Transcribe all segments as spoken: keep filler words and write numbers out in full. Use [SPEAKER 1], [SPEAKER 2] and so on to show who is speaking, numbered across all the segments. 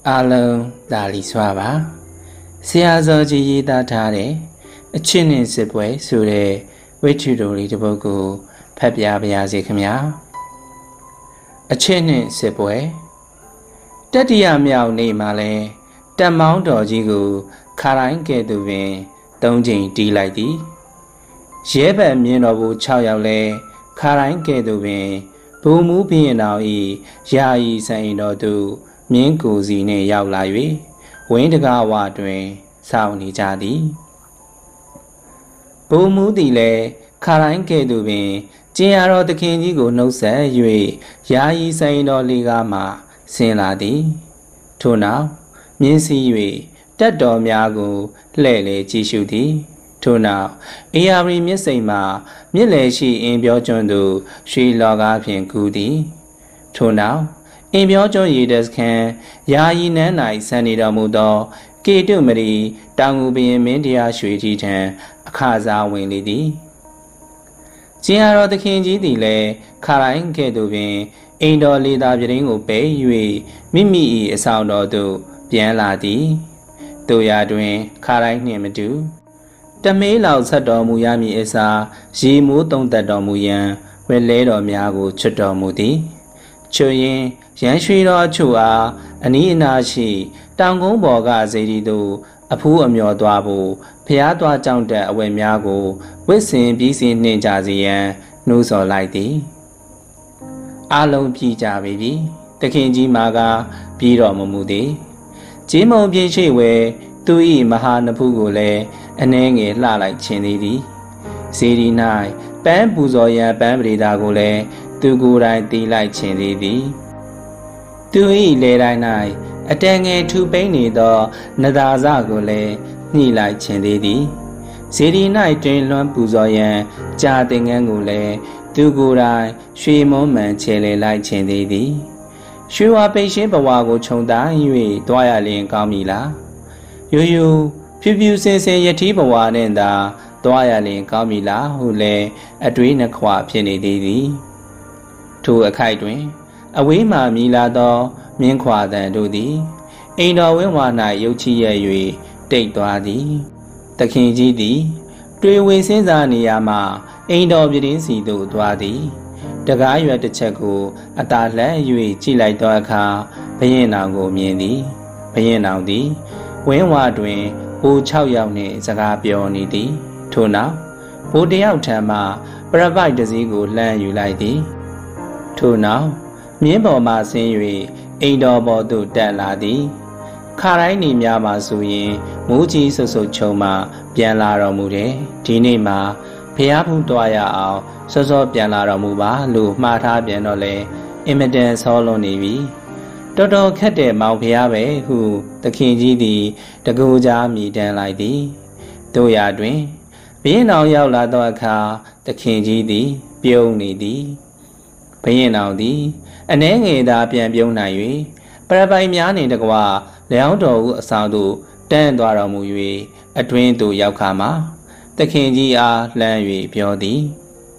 [SPEAKER 1] 阿龙大力耍吧，是阿做只一打他的，去年是不会输的，委屈多里的不过，拍不要不要这个苗，去年是不会，这底下苗你嘛嘞，但毛多几个，看来给都边东京地来的，日本面那部炒药嘞，看来给都边，父母边那一牙医生那都。面故事呢要来源，为这个话对少年家的，父母的嘞，看来给都边，今下罗的看几个农事为牙医生那里个嘛，生来的，头脑面是为得到面个来来接受的，头脑，哎呀为面什嘛，面来是因标准度，谁老个偏固的，头脑。因标准也得看，牙医奶奶生意的木多，给都没的，当我边面的啊学习成，卡扎问里的。今下罗的看见的嘞，看来给都边，印度里大别人我背以为秘密一少到都变拉的，都要对看来你们都。但没老吃到木呀米一啥，是木懂得到木样，为来到面个吃到木的，就因。现水了出啊，你那是当公婆个这里头，阿婆阿苗大步，偏大长得为面个，为生比生人家这样，努所来的。阿龙皮家 baby， 得看见马个皮罗木木的，节目变成为对于马哈那铺过来，安那个拉来钱的的，这里乃半不做呀半不里打过来，都过来地来钱的的。对来来来，一旦我出北你到那大啥过来，你来签的的。这里那争论不着样，家庭俺过来，都过来，水母们前来来签的的。说话本身不话个冲打，因为多呀连高米啦。悠悠，飘飘生生一天不话人的，多呀连高米啦，后来一堆那话骗你的的。图个开端。阿维玛米拉多面夸的都的，印度文化内尤其也为地大的，特看之的，对卫生上尼亚嘛，印度别人是都大的，这个月的吃过，阿大来为只来多卡，不然那个面的，不然那的，文化端不超要呢这个标呢的，头脑，不得要他嘛，不然外头是个烂有来的，头脑。面包嘛是因为印度包都带来的，看来你面嘛属于母鸡叔叔球嘛变拉了木的，今年嘛培养不多呀哦，叔叔变拉了木吧，路马他变了嘞，因为等少了你比，多多看的毛培养呗，户的看见的的国家米带来的，都要对，别闹要拉到卡的看见的标你的，别闹的。安那个大变标难于，不然白面呢这个话，两头上头等多少木鱼，一吨都要看嘛，得看见啊烂鱼标的。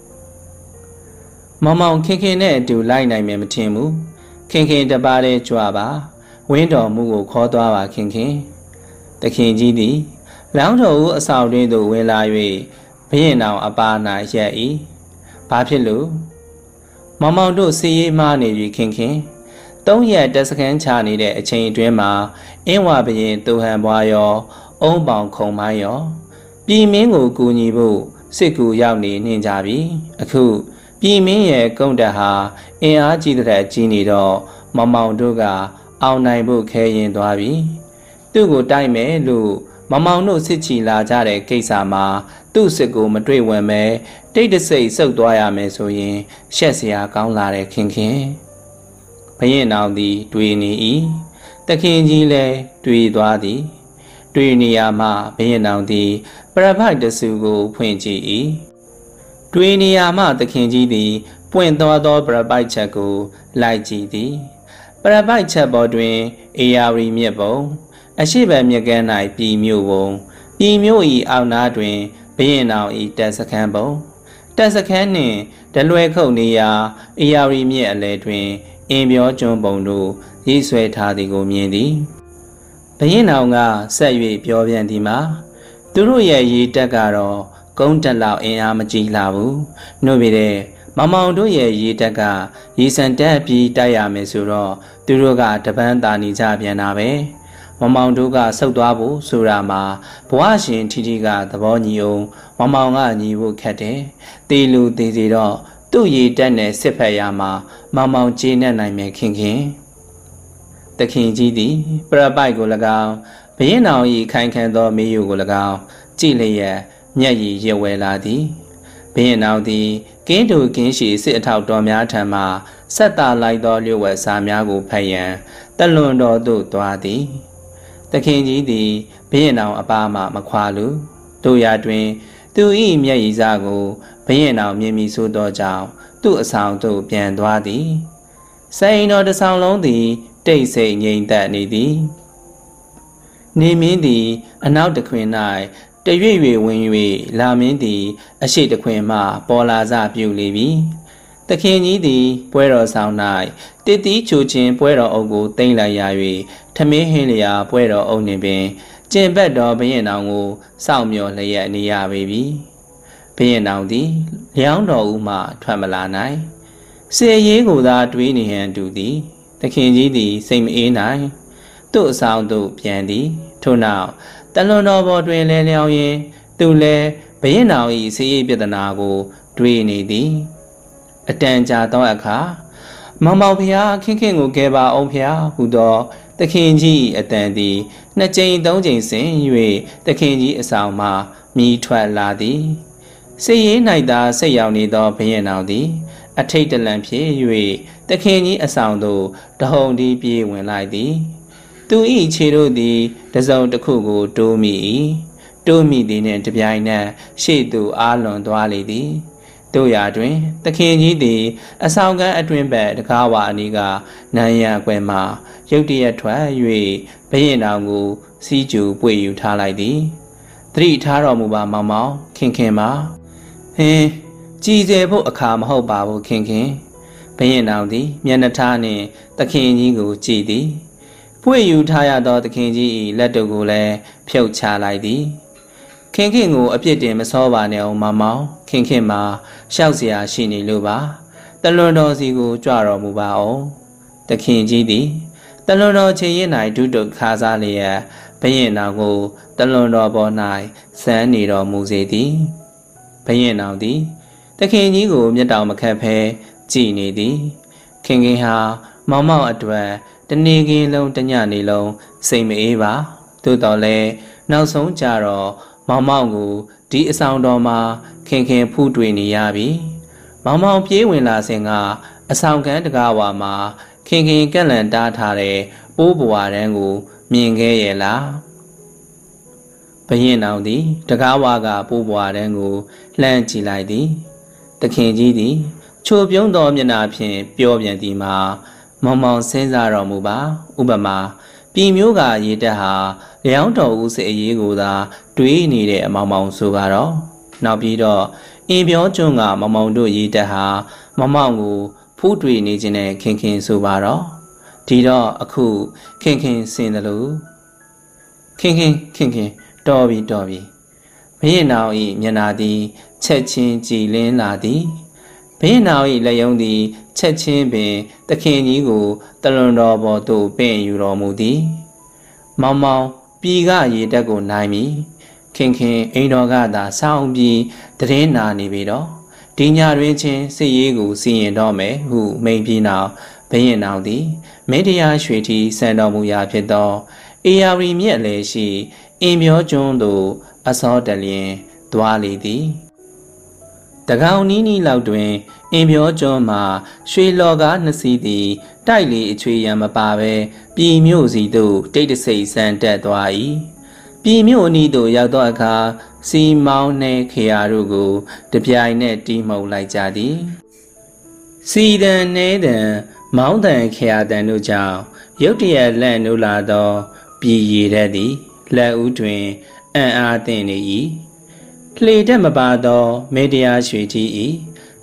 [SPEAKER 1] 毛毛看看呢就来那面不听木，看看这把的抓吧，闻到木个靠多话看看，得看见的，两头上头都为来鱼，别闹阿爸那些伊，把皮路。毛毛都事业嘛你去看看，东野这是看查你的前一段嘛，因为别人都很不要，欧邦空买哟，避免我顾你不，是顾要你人家比，啊酷，避免也讲得下，因阿记得来记你的，毛毛都个熬内部开人多比，都个带美路，毛毛都是起拉家的给啥嘛，都是个么对我们。对的谁受多呀没所以，谢谢啊讲来来看看，朋友闹的对你伊，得看见嘞对多的，对你呀嘛朋友闹的，不然派的时候碰见伊，对你呀嘛得看见的，碰多多不然派吃个来记的，不然派吃包端，哎呀为面包，啊西边面个来比苗翁，比苗伊熬那端，朋友闹伊得是看包。但是看呢，在路口里呀，一要里面来转，一秒钟蹦路，一岁他的个面的。 ဘရင်နောင်ကဆက်၍ပြောပြန်သည်မှာသူတို့ရဲ့ရေတက်ကတော့ကုန်းတက်လောက်အင်အားမကြီးလာဘူးနှုတ်ပြတဲ့မောင်မောင်တို့ရဲ့ရေတက်ကရေစံတက်ပြီးတိုက်ရမယ်ဆိုတော့သူတို့ကတပန်းတာနေကြပြန်တာပဲမောင်မောင်တို့ကဆုတ်သွားဖို့ဆိုတာမှာဘဝရှင်ထီထီကသဘောညီအောင်မောင်မောင်ကညီဖို့ခက်တယ်တေလူတေစီတော့သူ့ရေတက်နဲ့စစ်ဖက်ရမှာမောင်မောင်ကျေနပ်နိုင်မယ်ခင်ခင်တခင်ကြီးသည်ပရပိုက်ကို၎င်းဘရင်တော်၏ခိုင်ခံသောမေယုကို၎င်းကြည်လျက်မျက်ရည်ရွယ်လာသည်ဘရင်တော်သည်ကင်းတူကင်းရှိစစ်အထောက်တော်များထံမှဆက်တာလိုက်သောလျှို့ဝှက်စာများကိုဖတ်ရန်တလွန်တော်သို့သွားသည်တခင်ကြီးသည်ဘရင်တော်အပါမှမခွာလူတို့ရာတွင်သူ၏မျက်ရည်စကိုဘရင်တော်မြင်မိဆိုသောကြောင့်သူ့အဆောင်သို့ပြန်သွားသည်စိန်တော်တစ်ဆောင်လုံးသည်တိတ်ဆိတ်ငြိမ်သက်နေသည်နေမင်းသည်အနောက်တခွင်၌တရွေ့ရွေ့ဝင်၍လာမင်းသည်အရှိတခွင်မှပေါ်လာစပြုလေပြီတခင်ကြီးသည်ပွဲတော်ဆောင်၌တည်တည်ချိုချင်းပွဲတော်အုပ်ကိုတင်လိုက်ရ၍ထမင်းဟင်းလျာပွဲတော်အုပ်နှင့်ပင်ကျင်ဘက်တော်ဘရင်တော်ကိုစောင့်မျှော်လျက်နေရပေပြီဘရင်တော်သည်လျောင်းတော်ဦးမှထွက်မလာနိုင်စေရေးကိုသာတွေးနေဟန်တူသည်တခင်ကြီးသည်စိတ်မအေးနိုင်သူ့အဆောင်သို့ပြန်သည်ထို့နောက်တလွန်တော်ပေါ်တွင်လဲလျောင်းရင်သူလည်းဘရင်တော်၏စေရေးပြဿနာကိုတွေးနေသည်အတန်ကြာသောအခါမောင်မောင်ဖျားခင်ခင်ကိုကဲပါအောင်ဖျားဟူသောတခင်ကြီးအတန်သည်နှစ်ကြိမ်သုံးကြိမ်ဆင်၍တခင်ကြီးအဆောင်မှမြည်ထွက်လာသည်စေရေး၌သာစိတ်ရောက်နေသောဘရင်တော်သည်အထိတ်တလန့်ဖြစ်၍တခင်ကြီးအဆောင်သို့တဟုန်တီးပြေးဝင်လိုက်သည်သူ၏ခြေတို့သည်တစုံတစ်ခုကိုတိုးမိ၏တိုးမိသည်နှင့်တပြိုင်နက်ရှေ့သို့အားလွန်သွားလေသည်တို့ရာတွင်သခင်ကြီးသည်အဆောင်ကန်းအတွင်ဘက်တကားဝါအနီးကနန်းရံကွယ်မှရုတ်တရက်ထွက်၍ဘရင်တော်ကိုစီးကျူပွေယူထားလိုက်သည်သတိထားတော်မူပါမောင်မောင်ခင်ခင်ပါဟင်းကြည်စေဖို့အခါမဟုတ်ပါဘူးခင်ခင်ဘရင်တော်သည်မျက်နှာထားနှင့်သခင်ကြီးကိုကြည်သည်ပွေယူထားရသောသခင်ကြီး၏လက်တို့ကိုလည်းဖြုတ်ချလိုက်သည်ခင်ခင်ကိုအပြစ်တင်မစောပါနဲ့အောင်မောင်မောင်ခင်ခင်မှာရှောက်เสียရှိနေလို့ပါတလွန်တော်စီကိုကြွတော်မူပါအောင်သခင်ကြီးသည်တလွန်တော်ခြေရည်၌ဒုတုခါစားလျက်ဘရင်တော်ကိုတလွန်တော်ပေါ်၌ဆန်းနေတော်မူစေသည်ဘရင်တော်သည်သခင်ကြီးကိုမျက်တောင်မခတ်ဖဲကြည်နေသည်ခင်ခင်ဟာမောင်မောင်အတွက်တနေ့ကင်းလုံးတညနေလုံးစိတ်မအေးပါသို့တော်လည်းနောက်ဆုံးကြတော့မောင်မောင်ကိုဒီအဆောင်တော်မှာခင်ခင်ဖူးတွေ့နေရပြီမောင်မောင်ပြေးဝင်လာစဉ်ကအဆောင်ကန်းတကားဝါမှာခင်ခင်ကန့်လန့်တားထားတဲ့အိုးဘွားတန်းကိုမြင်ခဲ့ရဲ့လားဘရင်တော်သည်တကားဝါကပိုးဘွားတန်းကိုလှမ်းကြည့်လိုက်သည်သခင်ကြီးသည်ချိုပြုံးသောမျက်နှာဖြင့်ပြောပြန်သည်မှာမောင်မောင်စဉ်းစားတော်မူပါဥပမာပြည်မျိုးကရေတက်ဟာလျောင်းတော်ဦးစေအရေးကိုသာတွေးနေတဲ့အမောင်မောင်ဆိုကတော့နောက်ပြီးတော့အင်ပြောကျွန်းကမောင်မောင်တို့ရေတက်ဟာမောင်မောင်ကိုဖူးတွေ့နေခြင်းနဲ့ခင်ခင်ဆိုပါတော့ဒီတော့အခုခင်ခင်စင်တယ်လို့ခင်ခင်ခင်ခင်တော်ပြီတော်ပြီဘရင်တော်၏မျက်နာသည်ချက်ချင်းကြည်လင်းလာသည်ဘရင်တော်၏လက်ယုံသည်ချက်ချင်းပင်သခင်ကြီးကိုတလွန်တော်ပေါ်သို့ပင့်ယူတော်မူသည်မောင်မောင်ပြည်ကရေတက်ကိုနိုင်ပြီခင်ခင်အိမ်တော်ကသာစောင်းပြီးတရင်နာနေပြီတော့ဒီညတွင်ချင်းစစ်ရေးကိုစီရင်တော့မယ်ဟုမိန်ပြီးနောက်ဘရင်တော်သည်မေတ္တရားရွှေထီဆန်တော်မူရာဖြစ်သောအေယာရီမြက်လည်းရှိအင်ပြောကျွန်းသို့အစောတလျင်သွားလေသည်တကောင်နီးနီးလောက်တွင်အင်ပြောကျွန်းမှာရွှေလော်ကားနှစ်စီးသည်တိုက်လေအချွေရံမပါဘဲပြည်မြို့စီသို့တိတ်တဆိတ်ဆန်တက်သွား၏ပြည်မြို့အနီးသို့ရောက်သောအခါစီမောင်းနှင့်ခေယာတို့ကိုတပြိုင်နက်တီးမှုန်လိုက်ကြသည်စီတန်နေတန်မောင်းတန်ခေယာတန်တို့ကြောင့်ရုတ်တရက်လန့်နိုးလာသောပြည်ရည်တဲ့သည်လက်ဦးတွင်အံ့အားသင့်နေ၏လှေတက်မပါသောမေတ္တရားရွှေကြီး၏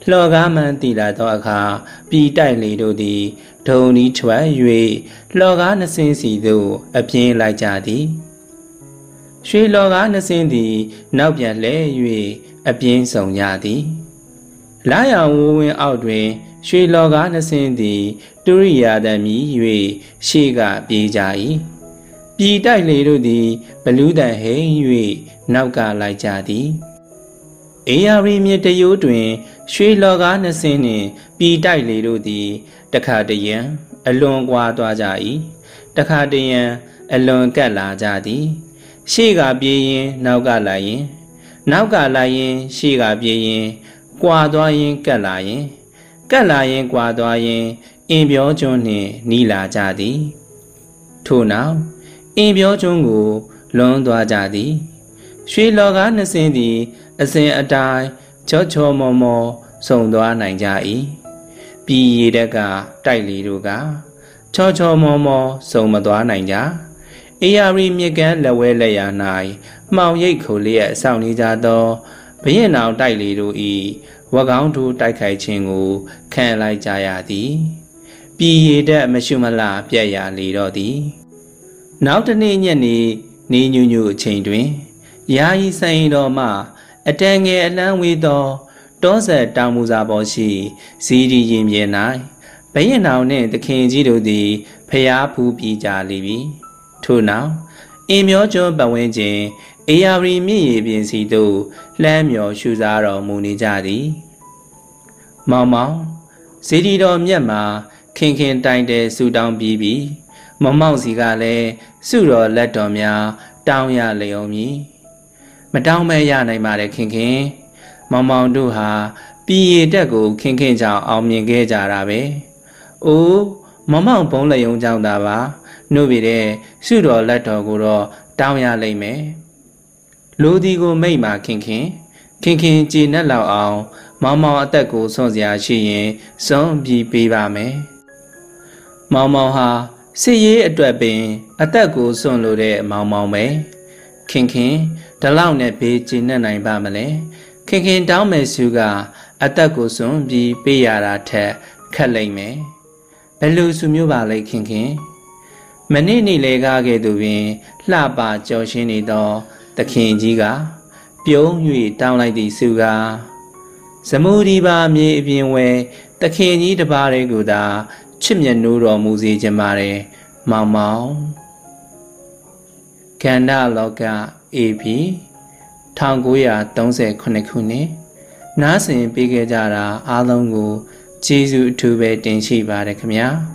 [SPEAKER 1] လောကားမှန်တည်လာသောအခါပြည်တိုက်လေတို့သည်ဒုံဤထွက်၍လောကားနှစင်းစီသို့အပြင်းလိုက်ကြသည်ရွှေလောကားနှစင်းသည်နောက်ပြန်လှဲ၍အပြင်းဆုံးကြသည်လာရောင်ဝဝင်းအောက်တွင်ရွှေလောကားနှစင်းသည်တူရိယာတမီ၍ရှေ့ကပြေးကြ၏ပြည်တိုက်လေတို့သည်ဘလူးတန်ဟိန်၍နောက်ကလိုက်ကြသည်အေယာရီမြစ်တရိုးတွင်ရွှေလောကားနှစင်းနှင့်ပြည်တိုက်လေတို့သည်တခါတရံအလွန်ကွာသွားကြ၏တခါတရံအလွန်ကပ်လာကြသည်ရှေ့ကပြေးရင်နောက်ကလိုက်ရင်နောက်ကလိုက်ရင်ရှေ့ကပြေးရင်ကွာသွားရင်ကပ်လာရင်ကပ်လာရင်ကွာသွားရင်အင်ပြောကျွန်းနှင့်နီးလာကြသည်ထို့နောက်အင်ပြောကျွန်းကိုလွန်သွားကြသည်ရွှေလောကားနှစင်းသည်အစဉ်အတိုင်းချောချောမောမောဆုံသွားနိုင်ကြ၏ပြည်ရည်တက်ကတိုက်လီတို့ကချောချောမောမောဆုံမသွားနိုင်ကြအေယာရီမြစ်ကမ်းလက်ဝဲလက်ရာ၌မှောင်ရိပ်ခိုလျက်စောင့်နေကြသောဘရင်နောင်တိုက်လီတို့၏ဝကောင်းထိုးတိုက်ခိုက်ခြင်းကိုခံလိုက်ကြရသည်ပြည်ရည်တက်မရှုမလပြက်ရလေတော့သည်နောက်တနေ့ညနေနေညူညူအချိန်တွင်ယာယီဆိုင်တော်မှအတန်ငယ်အလန်းဝေးသောတောဆက်တောင်မူစာပေါ်ရှိဇီဒီရင်မြေ၌ဘရင်နောင်နှင့်သခင်ကြီးတို့သည်ဖျားဖူးပြီးကြလိမ့်မည်ထို့နောက်အင်မျောကျွန်းပတ်ဝန်းကျင်အေယာရီမြစ်ရေပြင်စီသို့လှမ်းမျောရှုစားတော်မူနေကြသည်မောင်မောင်ဇီဒီတော်မြတ်မှာခင်ခင်တိုင်တဲဆူတောင်းပြီးပြီးမမောက်စီကလည်းစုတော်လက်တော်များတောင်းရလျော်မည်မတောင်းမဲရနိုင်ပါတဲ့ခင်ခင်မောင်မောင်တို့ဟာပြည်ရည်တက်ကိုခင်ခင်ကြောင့်အောင်မြင်ခဲ့ကြတာပဲ။အိုးမမောင်ဘုံလက်ယုံကြောင့်သာပါနှုတ်ပြတဲ့စုတော်လက်တော်ကိုတော့တောင်းရလိမ့်မယ်။လူဒီကိုမိတ်မာခင်ခင်ခင်ခင်ကြည်နဲ့လောက်အောင်မောင်မောင်အသက်ကိုစွန့်စရာရှိရင်စွန့်ပြီးပေးပါမယ်။မောင်မောင်ဟာစစ်ရေးအတွက်ပင်အသက်ကိုစွန့်လို့တဲ့မောင်မောင်ပဲခင်ခင်ဒီလောက်နဲ့ဘေးကျဉ်နဲ့နိုင်ပါမလဲခင်ခင်တောင်းမယ်စုကအသက်ကိုစွန့်ပြီးပေးရတာထက်ခက်လိမ့်မယ်ဘယ်လိုစုမျိုးပါလဲခင်ခင်မနေ့နေ့လေကားခဲ့သူပင်လှပကြော်ရှင်းနေသောသခင်ကြီးကပြုံး၍တောင်းလိုက်သည့်စုကဇမူဒီပါမြေအပြင်ဝဲသခင်ကြီးတပါးလေးကိုသာချစ်မြတ်နိုးတော်မူစေခြင်းပါတယ်မောင်မောင်ကန္ဓလောကအေပီ၁၉၃၈ခုနှစ်နားဆင်ပေးခဲ့ကြတာအားလုံးကိုကျေးဇူးအထူးပဲတင်ရှိပါတယ်ခင်ဗျာ